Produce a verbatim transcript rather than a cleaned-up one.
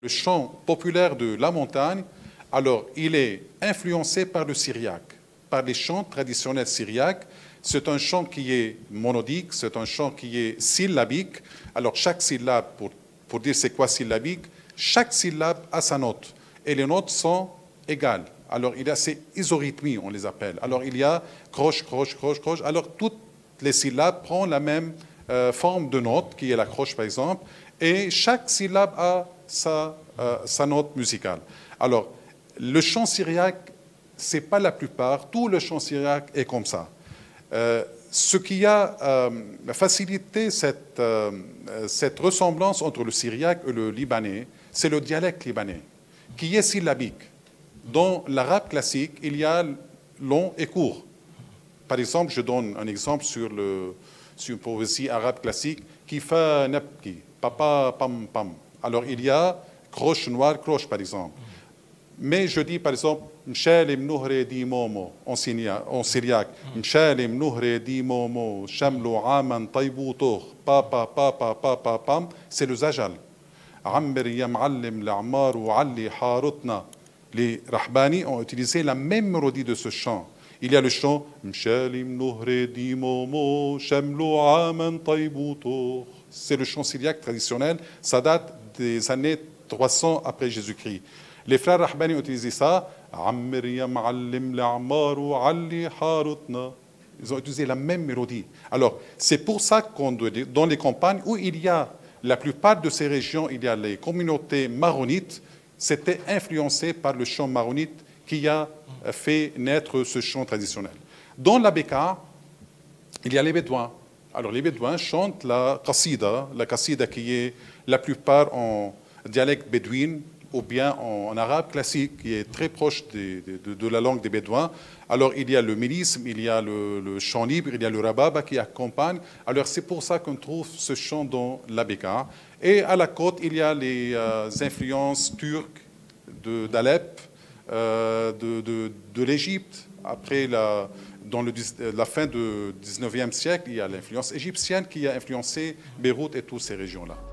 Le chant populaire de la montagne, alors il est influencé par le syriaque, par les chants traditionnels syriaques. C'est un chant qui est monodique, c'est un chant qui est syllabique. Alors chaque syllabe, pour, pour dire c'est quoi syllabique, chaque syllabe a sa note et les notes sont égales. Alors il y a ces isorhythmies, on les appelle. Alors il y a croche, croche, croche, croche. Alors toutes les syllabes prennent la même euh, forme de note, qui est la croche par exemple, et chaque syllabe a sa, euh, sa note musicale. Alors le chant syriaque, ce n'est pas la plupart, tout le chant syriaque est comme ça. Euh, ce qui a euh, facilité cette, euh, cette ressemblance entre le syriaque et le libanais, c'est le dialecte libanais, qui est syllabique. Dans l'arabe classique, il y a long et court. Par exemple, je donne un exemple sur, le, sur une poésie arabe classique, qui fait nepki, papa, pam, pam. Alors il y a croche noire, croche par exemple. Mais je dis par exemple, Mshalim nuhre di momo, en syriaque. Mshalim nuhre di momo, shamlu aman tayboutour, papa, papa, papa, pam. C'est le zajal. Ammir yam'allim l'amar ou alli harutna. Les Rahbani ont utilisé la même mélodie de ce chant. Il y a le chant Mshalim nuhre di momo, shamlu aman tayboutour. C'est le chant syriaque traditionnel. Ça date des années trois cents après Jésus-Christ. Les frères Rahbani ont utilisé ça. Ils ont utilisé la même mélodie. Alors, c'est pour ça qu'on doit dire, dans les campagnes où il y a, la plupart de ces régions, il y a les communautés maronites, c'était influencé par le chant maronite qui a fait naître ce chant traditionnel. Dans la Bekaa, il y a les Bédouins. Alors, les Bédouins chantent la qassida, la qassida qui est la plupart en dialecte bédouin, ou bien en, en arabe classique, qui est très proche de, de, de la langue des Bédouins. Alors, il y a le mélisme, il y a le, le chant libre, il y a le rababa qui accompagne. Alors, c'est pour ça qu'on trouve ce chant dans la Bekaa. Et à la côte, il y a les euh, influences turques d'Alep, euh, de, de, de l'Égypte. Après, la, dans le, la fin du dix-neuvième siècle, il y a l'influence égyptienne qui a influencé Beyrouth et toutes ces régions-là.